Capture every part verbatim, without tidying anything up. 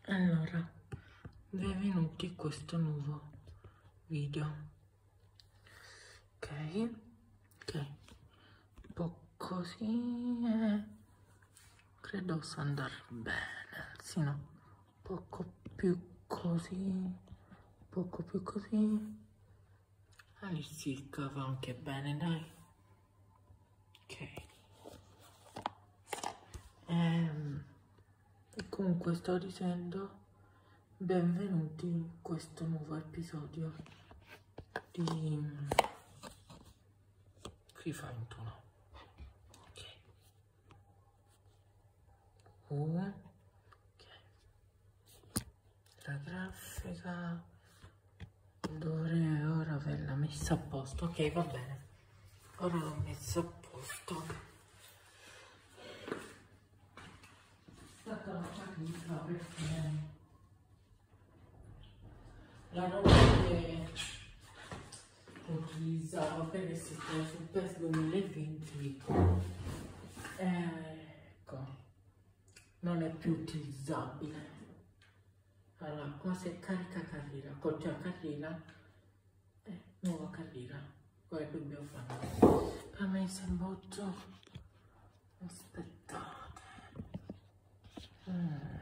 Allora, benvenuti in questo nuovo video. Ok, ok, un po' così e credo possa andare bene, sì no, poco più così, poco più così, all'incirca va anche bene, dai. Ok. Ehm, e comunque sto dicendo benvenuti in questo nuovo episodio di FIFA ventuno. Ok. Uh, ok. La grafica dovrei ora averla messa a posto. Ok, va bene. Ora l'ho messa a posto. Stata una fatica perché la roba che utilizzavo per essere sul P E S duemilaventi eh, ecco, non è più utilizzabile. Allora, qua si è carica carriera, continua carriera, eh, nuova carriera, poi dobbiamo fare. A me sembra molto, aspettate. Mm.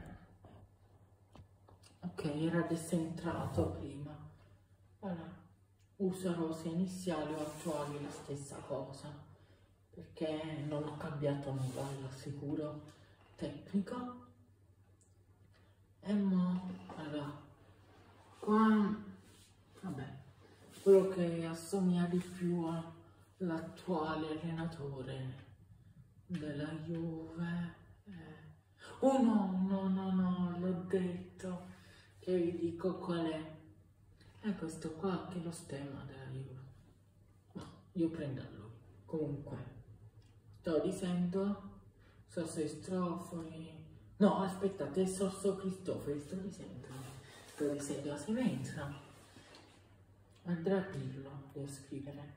Ok, era decentrato prima. Allora, userò sia iniziali o attuali la stessa cosa, perché non ho cambiato nulla, vi assicuro, tecnico. E mo, allora, qua, vabbè, quello che assomiglia di più all'attuale allenatore della Juve. Eh. Oh no, no, no, no, l'ho detto, che vi dico qual è. È questo qua che è lo stemma della Juve. No, io prendo a lui. Comunque, sto dicendo, Sorso Cristofori. No, aspettate, Sorso Cristofori, sto dicendo. Sto dicendo a sinistra. Andrea Pirlo, devo scrivere.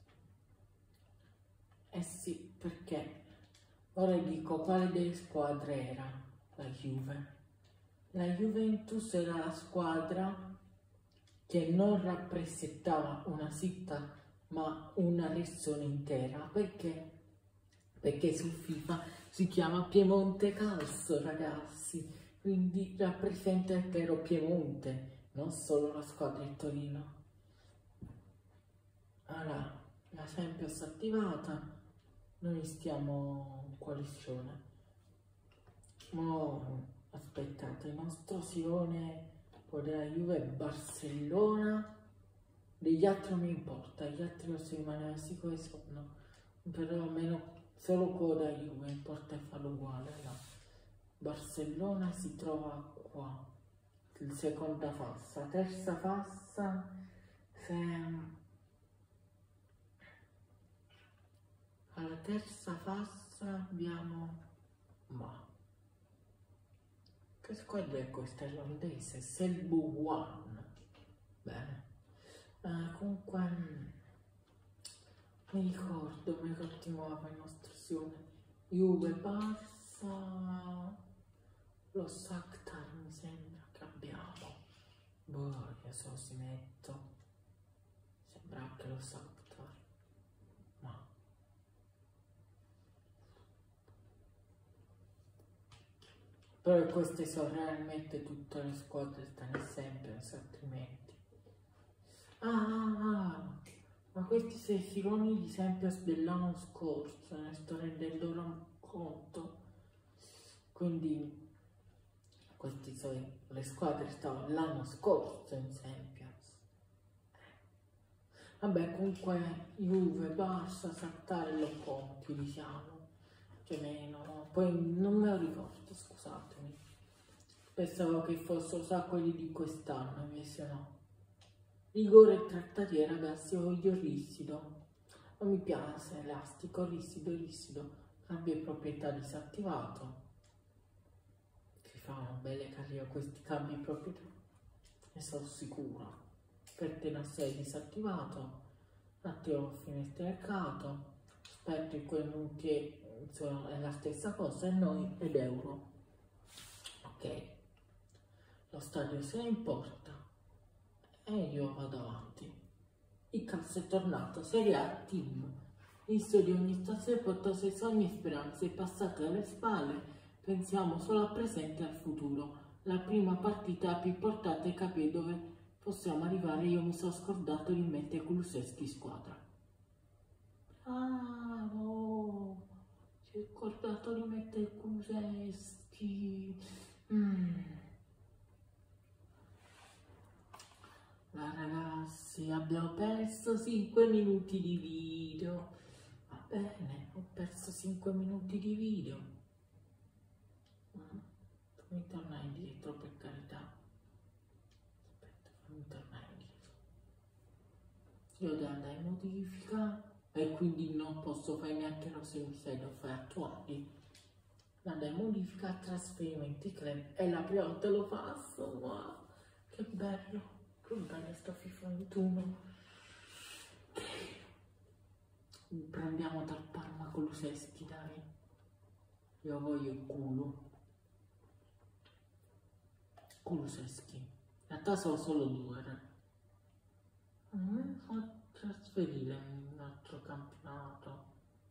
Eh sì, perché ora dico quale delle squadre era la Juve. La Juventus era la squadra che non rappresentava una città ma una regione intera. Perché? Perché su FIFA si chiama Piemonte Calcio, ragazzi, quindi rappresenta intero Piemonte, non solo la squadra di Torino. Allora, la Champions attivata, noi stiamo in coalizione. Mo, aspettate, il nostro Sione della Juve è Barcellona, degli altri non mi importa, gli altri posso rimanere sicuro che sono, però almeno solo coda Juve, importa farlo uguale. No. Barcellona si trova qua, in seconda fassa, terza fassa, se... alla terza fassa abbiamo, ma che squadra è questa irlandese? Selbu-One. Bene. Uh, comunque mi ricordo, mi continuava il nostro Sione. Juve, Barça, lo Shakhtar mi sembra che abbiamo. Boh, io so si metto. Sembra anche lo Shakhtar. Ma però queste sono realmente tutte le squadre stanno sempre, altrimenti. Ah, ah, ah, ma questi sei filoni di Champions dell'anno scorso, ne sto rendendo conto. Quindi queste sono le squadre che stavano l'anno scorso in Champions. Vabbè, comunque Juve, Barça, Shakhtar e Lokonti, diciamo, più o meno. Poi non me lo ricordo, scusatemi. Pensavo che fossero sa quelli di quest'anno, invece no. Rigore e trattativa, ragazzi, io voglio rissido. Non mi piace elastico, rissido, rissido. Cambio proprietà disattivato. Si fanno belle carriere questi cambi proprietà. Ne sono sicura. Per te non sei disattivato. Attivo finestra mercato. Aspetto quei minuti, insomma, è la stessa cosa. E noi ed euro. Ok. stadio se ne importa e io vado avanti. Il calcio è tornato, Serie A team. Inizio di ogni stazione porta sei sogni e speranze, passate alle spalle, pensiamo solo al presente e al futuro. La prima partita più importante, capire dove possiamo arrivare, io mi sono scordato di mettere Kulusevski in squadra. Bravo! Si è scordato di mettere Kulusevski. Mm. Ma ragazzi, abbiamo perso cinque minuti di video. Va bene, ho perso cinque minuti di video. Mm. Fammi tornare indietro, per carità. Aspetta, fammi tornare indietro. Io devo andare in modifica e quindi non posso fare neanche rose in devo fare attuali. Andare in modifica, trasferimenti club. È la prima volta lo faccio, wow, che bello. Che bello sta FIFA ventuno. Prendiamo dal Parma Kulusevski, dai. Io voglio il culo. Kulusevski. In realtà sono solo due. A me fa trasferire in un altro campionato.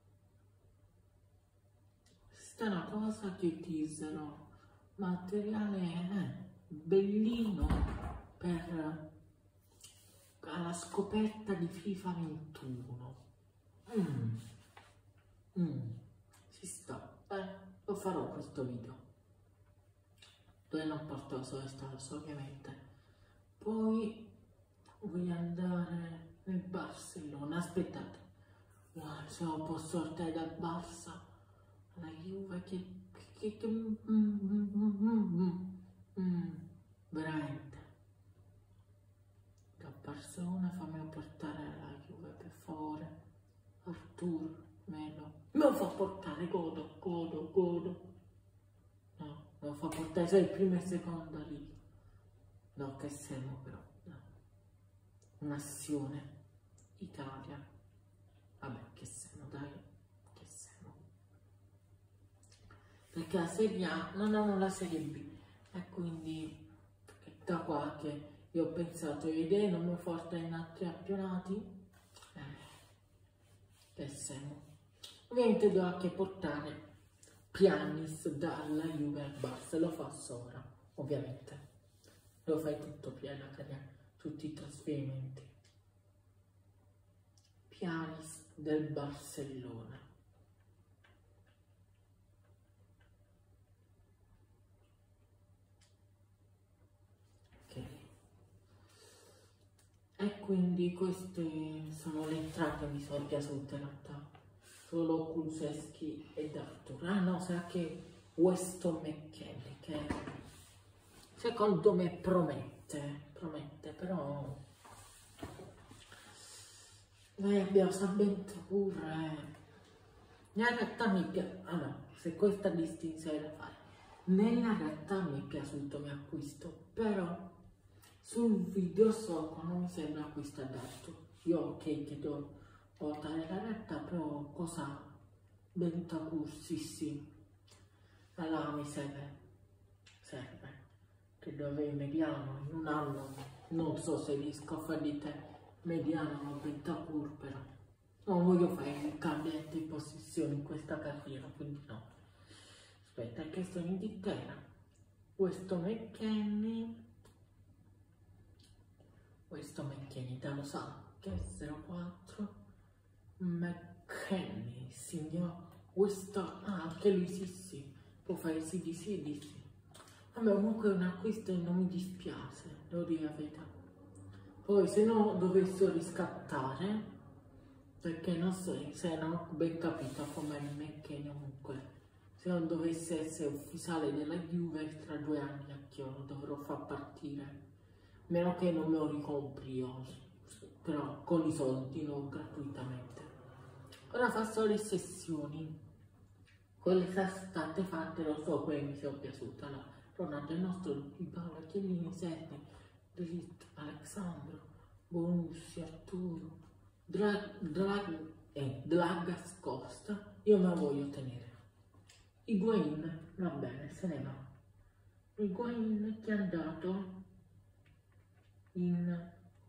Questa è una cosa che utilizzerò. Materiale eh, bellino per alla scoperta di FIFA ventuno. Mm. Mm. Si sta, eh, lo farò questo video dove non porto solo stars ovviamente. Poi voglio andare nel Barcellona. Aspettate, wow, se lo posso sortare dal Barça alla Juve che, che, che mm, mm, mm, mm, mm, veramente da Barcellona fammi portare alla Juve per favore. Artur Melo me lo fa portare, godo, godo, godo. No, me lo fa portare sei il primo e seconda lì. No, che siamo però, no. Un'azione Italia. Vabbè, che siamo, dai, che siamo. Perché la Serie A non hanno la Serie B e quindi è da qua che io ho pensato le idee non mi forte in altri campionati. Eh, che siamo. Ovviamente devo anche portare Pjanic dalla Juve al Barça, lo faccio ora, ovviamente. Lo fai tutto pieno, tutti i trasferimenti. Pjanic del Barcellona. Ok. E quindi queste sono le entrate che mi sono piaciute in realtà. Solo Kulusevski ed Artur. Ah no, sarà che Weston McKennie, che secondo me promette, promette, però noi abbiamo Sabentur. Nella realtà mi piace, ah no, se questa distinzione da fare, nella realtà mi è piaciuto il mio acquisto, però sul video so che non mi sembra acquisto adatto. Io ok che devo portare la realtà, però cosa Bentancur, sì sì, allora mi serve, serve, che dove mediano in un anno, non so se riesco a fare di te mediano Bentancur, però non voglio fare il cambiamento di posizione in questa carriera, quindi no. Aspetta, che sono in Inghilterra, questo McKennie, questo McKennie, te lo sa, che è zero quattro, McKennie, signor, questo, ah, anche lui sì sì, può fare sì di sì di sì. Vabbè, comunque è un acquisto e non mi dispiace, devo dire la verità. Poi se no dovessero riscattare, perché non so se non ho ben capito come il McKennie comunque, se non dovesse essere ufficiale della Juve tra due anni a che lo dovrò far partire, meno che non me lo ricompri io, però con i soldi, non gratuitamente. Ora faccio le sessioni, quelle sono state fatte, lo so, quelle mi sono piaciute. Allora, Ronaldo, il nostro Di Paola, Chiellini, Serni, Delitto, Alexandro, Bonucci, Arturo, Drag, Drag, eh, Dragas Costa, io me la voglio tenere. Higuain, va bene, se ne va. Higuain che è andato in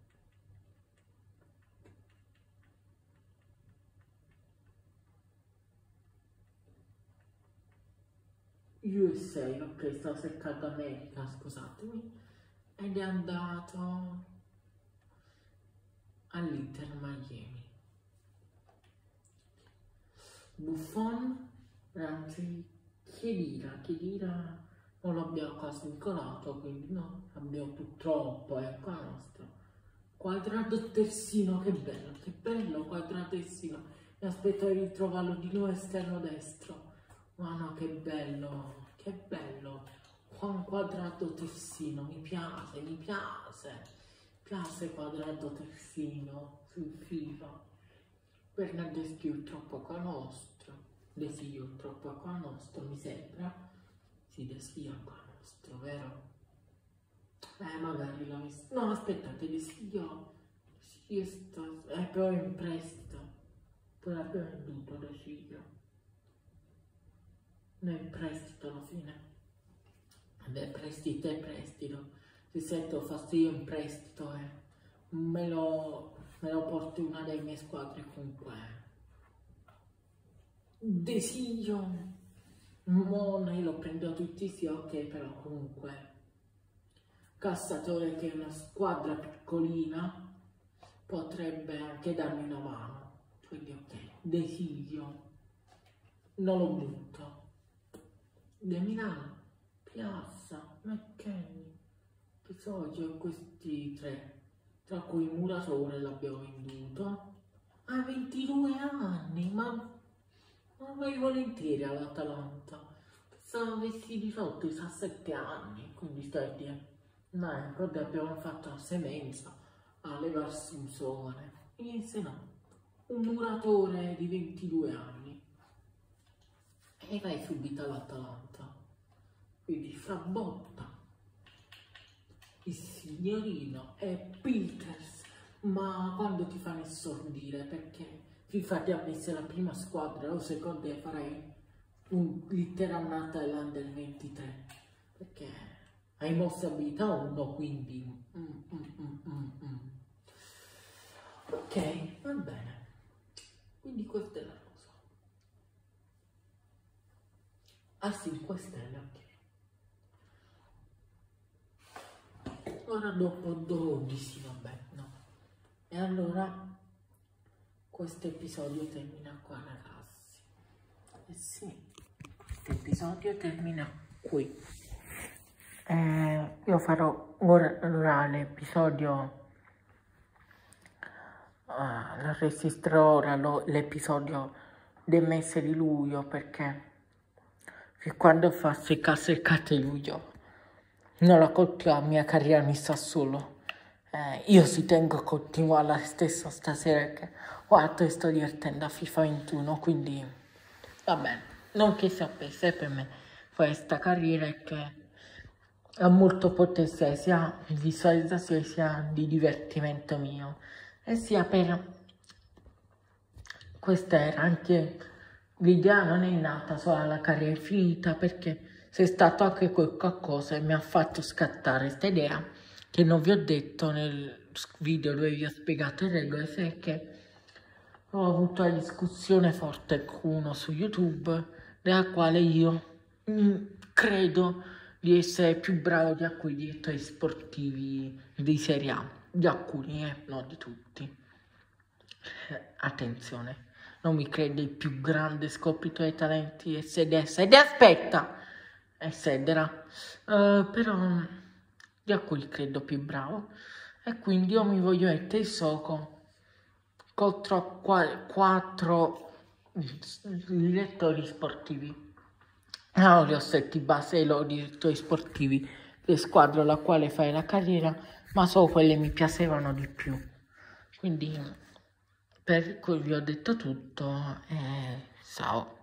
U S A, ok, sto cercando America, scusatemi, ed è andato all'Inter Miami. Buffon, anzi, Khedira, Khedira non l'abbiamo quasi vincolato, quindi no, abbiamo purtroppo, ecco la nostra. Quadrato terzino, che bello, che bello quadratessino, mi aspetto di trovarlo di nuovo esterno destro. Ma no, che bello, che bello, Juan Quadrato terzino, mi piace, mi piace, mi piace Quadrato terzino sul filo. Bernardeschi troppo qua nostro, Desio troppo qua nostro, mi sembra, sì, Desio qua nostro, vero? Eh, magari l'ho visto, no, aspettate, Desio, Desio sta, eh, però è in prestito, poi l'abbiamo venduto Desio. Non è in prestito alla fine. Vabbè, prestito è prestito. Se sento fastidio in prestito, eh. me, lo, me lo porto in una delle mie squadre comunque. Desio. Mone lo prendo a tutti sì, ok, però comunque. Cassatore, che è una squadra piccolina, potrebbe anche darmi una mano. Quindi ok, Desio. Non lo butto. De Milano, Piazza, McKennie, Pisoggio, questi tre, tra cui Muratore l'abbiamo venduto. Ha ventidue anni, ma, ma vai volentieri all'Atalanta. Pensavo avessi diciotto, diciassette anni, quindi stai a dire, ma ecco, abbiamo fatto la semenza a levarsi un giovane. Niente, no, un Muratore di ventidue anni. E vai subito all'Atalanta. Quindi Frabotta, il signorino e Peters, ma quando ti fanno esordire? Perché FIFA ti ha messo la prima squadra, o secondo te farei un'intera annata all'Under ventitré? Perché hai mosse abilità uno, quindi mm, mm, mm, mm, mm. Ok, va bene, quindi questa è la cosa. Ah sì, questa è la ora dopo dodici, vabbè, no. E allora questo episodio termina qua, ragazzi. Eh sì, questo episodio termina qui. Eh, io farò ora l'episodio, uh, registrerò ora l'episodio del mese di luglio, perché che quando faccio il caselcate luglio non la continuo, la mia carriera mi sta solo. Eh, io ci tengo a continuare la stessa stasera, che guarda, sto divertendo a FIFA ventuno, quindi va bene. Non che sapesse per me questa carriera è che ha molto potenziale, sia di visualizzazione sia di divertimento mio, e sia per questa era anche l'idea, non è nata solo alla carriera finita, perché c'è stato anche qualcosa che mi ha fatto scattare questa idea, che non vi ho detto nel video dove vi ho spiegato le regole, perché ho avuto una discussione forte con uno su YouTube, nella quale io mh, credo di essere più bravo di alcuni direttori sportivi di Serie A, di alcuni, eh, non di tutti. Eh, attenzione, non mi crede il più grande scoprito dei talenti e sede, sede aspetta! E Sedera, uh, però di alcuni credo più bravo, e quindi io mi voglio mettere il soco contro quattro direttori sportivi. Non li ho sentiti base loro direttori sportivi per squadra alla quale fare la carriera, ma solo quelle mi piacevano di più. Quindi per cui vi ho detto tutto e ciao.